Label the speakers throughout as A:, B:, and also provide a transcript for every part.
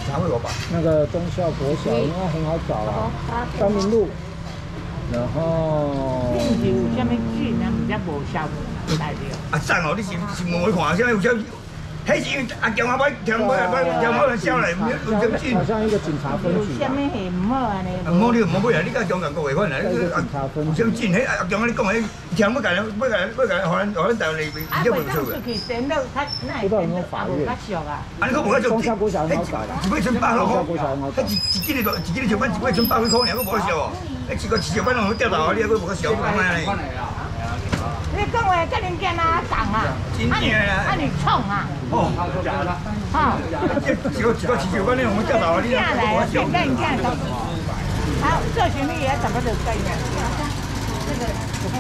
A: 茶会我吧。
B: 那个忠孝国小应该很好找啊，光明路。然后。
C: 你有啥物菌啊？唔知无效代表。
A: 啊，赞哦！你是问我看，啥有啥？迄是阿强阿伯听我来销来，有什菌？
B: 好像一个警察分局。
C: 有啥物系唔好安尼？
A: 唔好你唔好买啊！你甲强讲个话款啦，
B: 一个警察分局。
A: 有啥菌？迄阿强你讲迄，听要甲互咱台湾里面比较袂错个。
C: 出去电脑，他那
B: 不知道有没有法院？
C: 较俗啊。
A: 啊，你讲无较俗？
B: 忠孝国小很好找啦。
A: 一尾剩100块，
B: 迄
A: 一斤的上班一尾剩100几块，尔，佫无俗哦。迄一个市班拢掉头啊，你还佫无个俗，干嘛呢？
C: 你讲话跟人家哪讲啊？
A: 真正啊！
C: 啊你冲啊！
A: 哦，
C: 哈！
A: 一个市班你用掉头啊，你还佫无个俗。
C: 好，做生意也怎么都可以。这个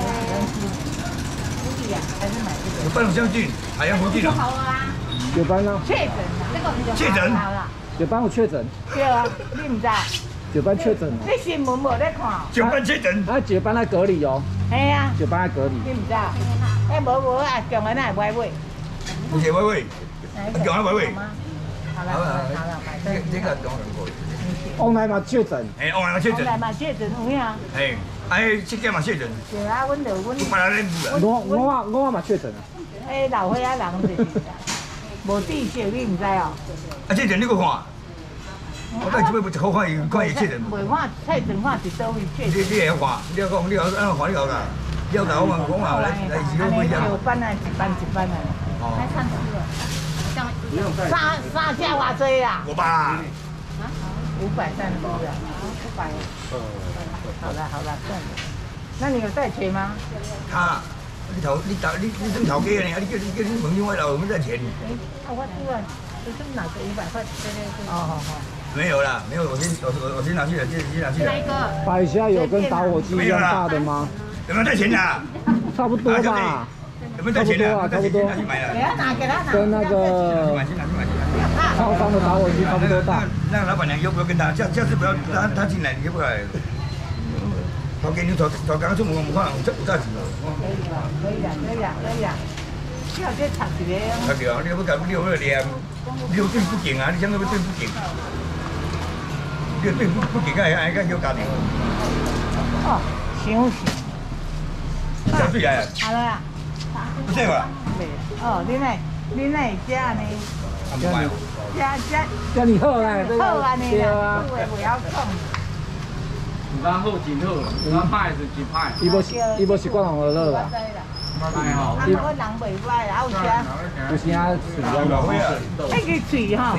C: 福利啊，还是买这个。
A: 有半种香菌，海洋福菌啊。
B: 有班呢？
C: 确诊啊，这个比较
A: 确诊。
B: 有班有确诊。
C: 对啊，你唔知？
B: 九班确诊了。
C: 你新闻无咧看？
A: 九班确诊。
B: 啊，九班在隔离哦。
C: 系啊。
B: 九班在隔离。
C: 你唔知？哎，无啊，强个那歪歪。
A: 不是歪歪，强啊歪歪。
C: 好了好了，
A: 这个讲过。
B: 往来嘛确诊。
A: 哎，往来确诊。
C: 往来嘛确诊有影。
A: 哎，哎，这个嘛确诊。
C: 对啊，阮就阮。
A: 本来咧
B: 我嘛确诊啊。
C: 哎，老岁仔人就是无地少，你唔知哦。
A: 啊，确诊你搁看？我到这边不好看伊确诊。
C: 袂看确诊看是倒位确诊。
A: 你会晓看，你要讲你要安怎看你晓噶？了解我嘛讲啊，来是不一样。
C: 有班啊，一班一班的。哦。来看这个。三价偌济啊
A: ？500。
C: 啊？530啊？500。好了，算了。那你有带钱吗？
A: 他，你真头家呢？你叫你问另外老有没有带钱？
C: 哎，我突然就是拿个500块，对。哦。
A: 没有啦，没有，我先拿去了，先拿去了。
B: 百虾有跟打火机一样大的吗？
A: 有没有带钱的？
B: 差不多吧。
A: 有没有带钱的？
B: 差不多。跟那个超商的打火机差不多大。
A: 那老板娘要不要跟他？下次不要让他进来，你就不来。头家你头刚出门，我看有大钱哦。
C: 可以啦。你后这插一个。
A: 插对啊，你要念，你要对不敬啊？你想要对不敬？你对不敬，爱叫家庭。
C: 哦，想死。
A: 下水来啊！
C: 好了啊。
A: 不对吧？
C: 哦，你那食呢？
B: 叫你好嘞，
C: 好啊你啦，不要讲。
D: 唔敢好真好，唔敢歹就真歹。
B: 伊无习惯用乐啦。
C: 歹吼。啊，我人袂歹啦，有啥？
B: 有时啊，嘴比较老。
C: 那个嘴哈。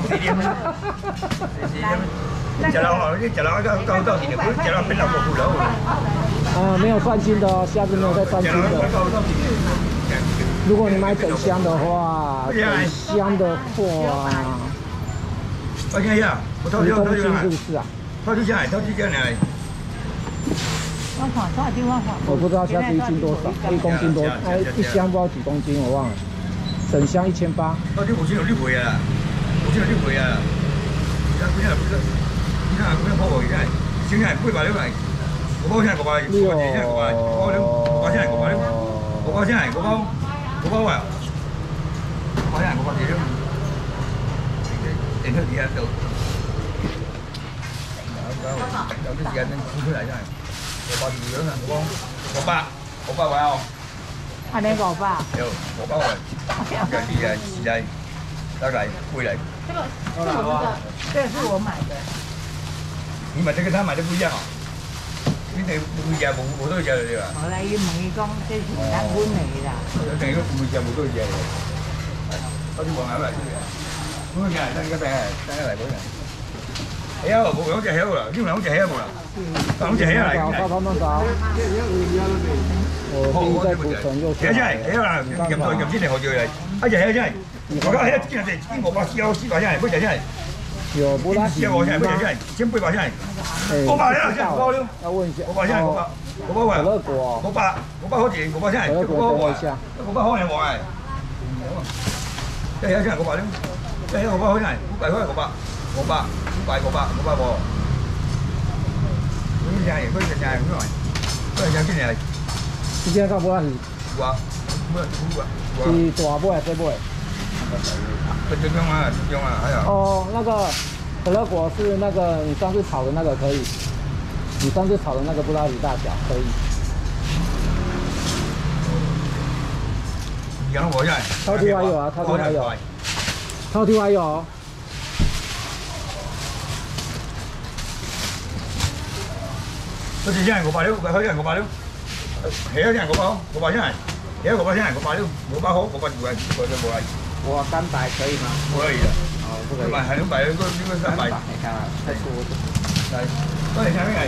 A: 食人哦，你食人到底的，不是食人变老不了。
B: 没有算斤的哦，下次没有再算斤的。如果你买整箱的话，整箱的话，
A: 我看一下，我掏
B: 公斤是不是啊？
A: 掏几下来？
B: 我不知道下次1斤多少，1公斤多，一箱不知道几公斤，我忘了。整箱1800。
A: 到底5斤有6倍啊！5斤有6倍啊！你看，你看，破我现在，现在800了来。5包现在500，5包现在500，5包现在500，5包现在5包，5包啊！5包现在5包几了？电视底下都，有啲时间付出嚟真係，500二樣啊，500位哦。
C: 安尼500。
A: 有500位，是在得嚟回嚟。
C: 这是我买的。
A: 你买这跟他买的不一样哦。你哋每隻冇多隻嚟㗎。
C: 我嚟要問伊講，這是咱本嚟啦。
A: 定係每隻冇多隻嚟。嗰啲黃牛嚟嘅，咁嘅真係真係嚟嗰人。係啊，冇兩隻係啦，呢兩隻係冇啦，兩隻係嚟。
B: 找他们找。我第一在古城又。
A: 係真係，係啦，入先嚟學住嚟，一隻係真係。我講係一隻啲500真係，嗰隻真係。
B: 有布拉吉。
A: 我現在先800真係。500了，現在500了。
B: 要問一下。
A: 500現在500位。可樂果。500好錢，500現在500位。500好錢喎，係。現在500了，現在500好錢，500塊500喎。嗰啲係嗰啲係咁樣，嗰啲係幾年嚟？
B: 呢隻夠布拉吉。
A: 哇！
B: 是大尾還是小尾？
A: 中央啊，係啊。
B: 哦，那個可乐果是那个你上次炒的那个可以，你上次炒的那个布拉提大小可以。
A: 羊肉我现在。
B: 超级还有啊，超级还有。超级还有。
A: 这是现在586，500块现在586。虾现在500现在，虾500现在586，500好500无来。
D: 我300可以吗？
A: 不可以的。
D: 哦，不可以。
A: 还能摆一个300。
D: 你看啊，太多了。
A: 来，多少钱来？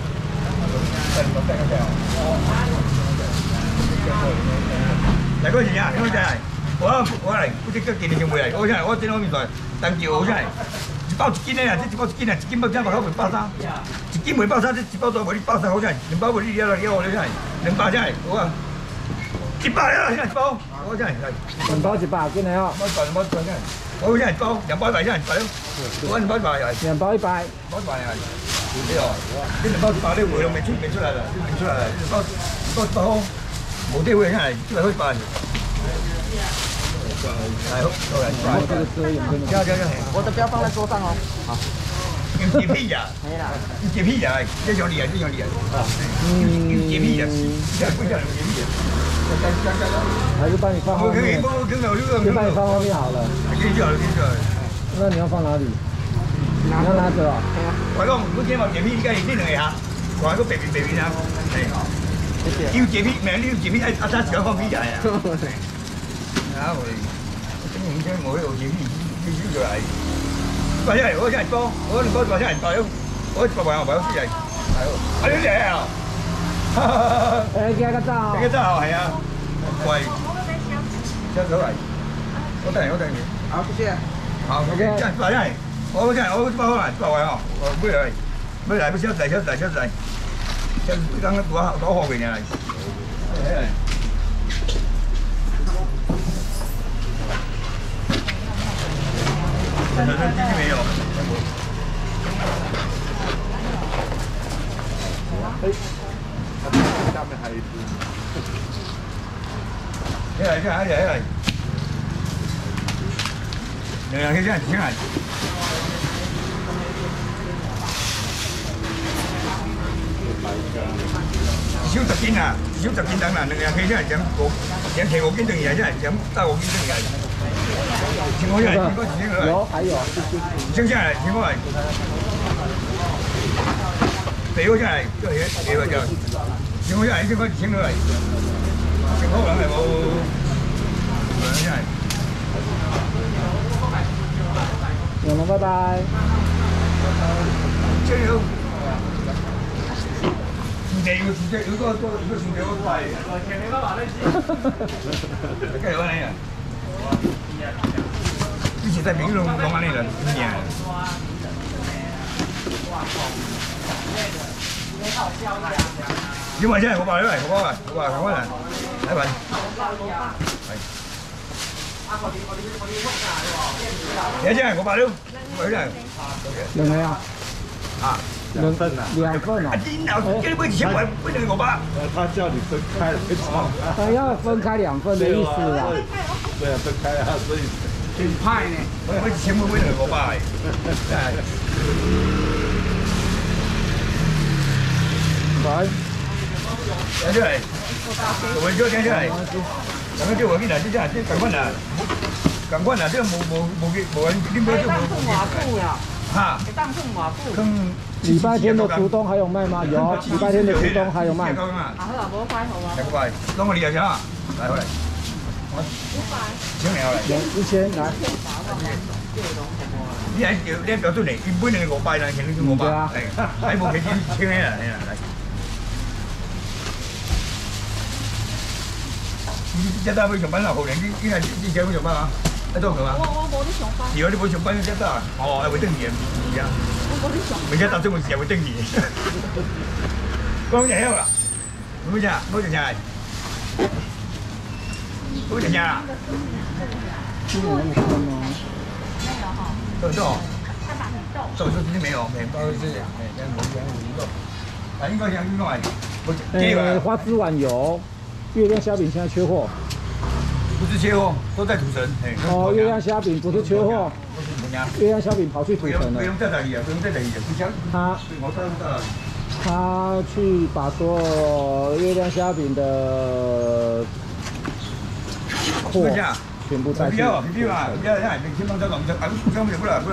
A: 来个钱啊？几钱？我来，我这个今年就袂来。我现在我这方面在当酒我现在一包1斤的啊，这一包1斤啊，1斤要正100块130，1斤袂130，这一包多无你130好钱，2包无你了了我现在2包现在我100了现在1包，我现在来
B: 2包100，真的哦。
A: 2包现在，我现在1包2包100现在100了，我2包100来
B: ，2包100，2
A: 包100来，对哦，这2包100你回了没出来了，没出来了，2包100好，无地位现在100块100。来，过来，
B: 这个遮掩真的。
A: 加，
C: 我的标放在桌上哦。好。
A: 洁癖呀？
C: 没啦。
A: 洁癖呀，这种厉害，这种厉害。洁癖呀，这不叫洁癖呀。
B: 还是帮你放后面。就帮你放后面好了。
A: 给你好了，给你好了。
B: 那你要放哪里？你要拿着啊。
A: 我讲，如果这毛洁癖，你家你2个下，我还个白面啊。
B: 谢谢。
A: 有洁癖，你有洁癖，阿他只要放屁来呀。啊我，我有洁癖，必须就来。100下来，我现在1包，我2包100下来100了，我100块4来，哎呦，你嚟啊！
B: 哎，加个照。
A: 加个照係啊，喂，加咗嚟，我等你。
D: 好，谢谢。
A: 好，OK，這樣100下來，我100塊來100塊哦，我買來，不消仔，像剛剛多好嘅呢。这没有。
E: 下面还有一只。
A: 来，2個這樣請來。少10斤啊，少10斤等啦，2個可以這樣講5斤等於係這樣講到5斤等於係。請我來，
B: 有，還有，
A: 請下來，請我來。俾我下來，這裡俾我下來。請我下來，請我來。請我人係冇，下來。
B: 有了，拜拜。
A: 加油！有個薯條好快。加油啊你啊！以前在平龍安尼啦，你話真係500嚟，500嚟，來吧。你真係500，
B: 有沒有？
A: 啊
B: ，2份啊。
A: 你老叫你買1千塊，買2個500。
E: 他叫你分開了，
B: 他要分開2份的意思啦。
E: 对啊，分開啊，所以。
D: 挺派呢，
A: 我1千塊買2個500。
B: 來，
A: 來出嚟，我叫聽出嚟，咁樣叫我見嚟，即係趕快啦，趕快啦，即係冇人點解就冇哈？
B: 禮拜天的竹東還有賣嗎？有，禮拜天的竹東還有賣。
C: 好啦，冇快好啊。
A: 2塊，當我2隻啊，來回來。請你來。
B: 1000來。
A: 你表出嚟，原本你500啦，請你500，係冇幾錢請你啦，嚟。一單去上班啦，後年啲係啲錢去上班啊？喺度係嘛？
C: 我冇啲上班。
A: 如果你冇上班，一單啊？哦，係會登記啊？
C: 我冇啲上班。
A: 而家搭中嘅時候會登記。講嘢啦，冇隻，冇隻嘢，冇隻嘢啊！
B: 今年那麼多嗎？
A: 豆豆，豆豆今天沒有，麵包是豆，啊，應該像另外，
B: 花枝丸有。月亮蝦餅現在缺貨，
A: 不是缺貨，都在土城。
B: 哦，月亮蝦餅不是缺貨。 月亮小饼跑去土城了。
A: 不用再来啊，不用再来啊，不想
B: 他去把所有月亮虾饼的货全部带去。
A: 不要啊！你先帮这弄，啊，上面不来，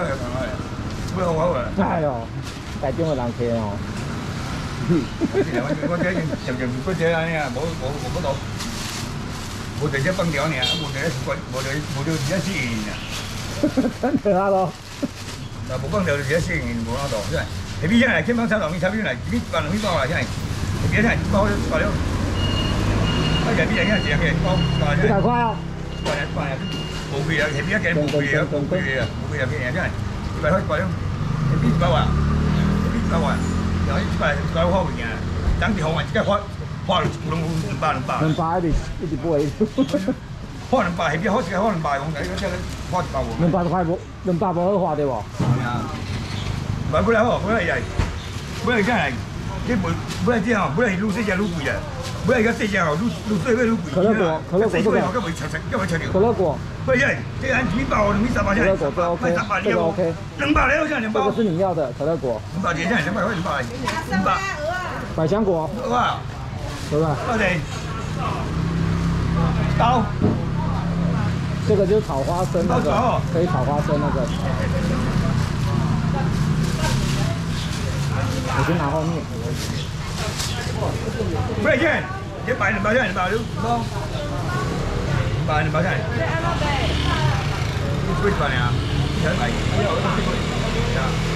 B: 哎呦，台中的人客哦。
A: 我这我这安尼啊，无到，无在这放条呢，无在这适应呢。
B: 真的啊咯。
A: 啊，无放条就这适应，无哪到，是吧？下边来，先帮炒米来，米包两米包来，现在，下边来包了，啊，下边来现在包
B: 100块啊。
A: 包无贵啊，下边给无贵啊，无贵啊，现在100块包了，下边100万，然后100好贵啊，当地好玩，这个花200
B: 一直买。
A: 花200，下边好些花200，我讲这个花100无。
B: 200块无，200无好花对无？
A: 係啊，本來好，本來真係，本來這樣，本來愈細隻愈貴啊，本來而家細隻哦，愈細個愈貴。
B: 可樂果
A: 咁會長條。
B: 可樂果。
A: 不是，這個2包2米300現在。
B: 可樂果這 OK，這個 OK。
A: 200了，現在2包。
B: 這個是你要的可樂果。
A: 200現在200塊200。
B: 百香果。
A: 哇，
B: 對吧？
A: 刀。
B: 这个就是炒花生那个，可以炒花生那个。我先拿后面。
A: 不是钱，这200现在200了，200现在。贵少呢？200。